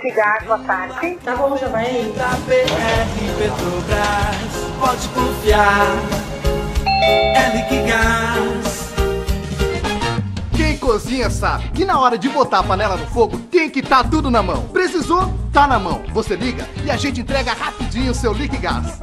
ligar, boa tarde. Tá bom, já vai aí. Da BR Petrobras, pode confiar, é Liquigás. Quem cozinha sabe que na hora de botar a panela no fogo tem que estar tudo na mão. Precisou? Tá na mão. Você liga e a gente entrega rapidinho o seu Liquigás.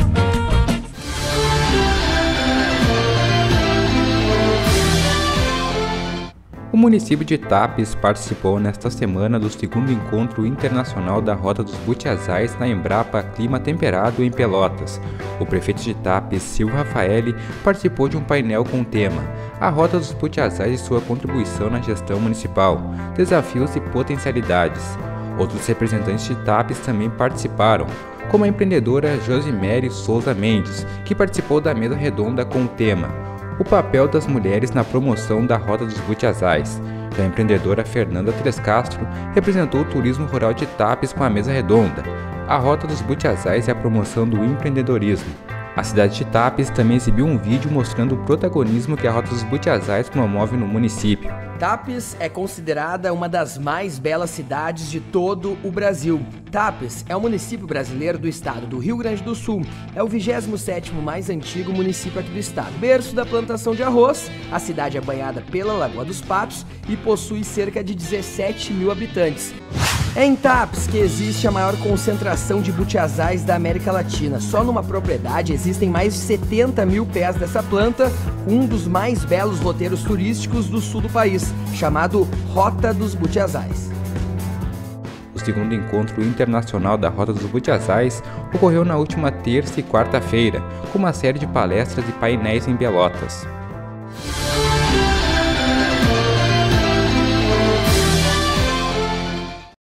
O município de Tapes participou nesta semana do segundo encontro internacional da Rota dos Butiazais na Embrapa Clima Temperado em Pelotas. O prefeito de Tapes, Silvio Rafaeli, participou de um painel com o tema A Rota dos Butiazais e sua contribuição na gestão municipal, desafios e potencialidades. Outros representantes de Tapes também participaram, como a empreendedora Josimere Souza Mendes, que participou da mesa redonda com o tema O papel das mulheres na promoção da Rota dos Butiazais. Já a empreendedora Fernanda Tres Castro representou o turismo rural de Tapes com a mesa redonda. A Rota dos Butiazais é a promoção do empreendedorismo. A cidade de Tapes também exibiu um vídeo mostrando o protagonismo que a Rota dos Butiazais promove no município. Tapes é considerada uma das mais belas cidades de todo o Brasil. Tapes é o município brasileiro do estado do Rio Grande do Sul. É o 27º mais antigo município aqui do estado. Berço da plantação de arroz, a cidade é banhada pela Lagoa dos Patos e possui cerca de 17 mil habitantes. É em Tapes que existe a maior concentração de butiazais da América Latina. Só numa propriedade existem mais de 70 mil pés dessa planta, um dos mais belos roteiros turísticos do sul do país, chamado Rota dos Butiazais. O segundo encontro internacional da Rota dos Butiazais ocorreu na última terça e quarta-feira, com uma série de palestras e painéis em Pelotas.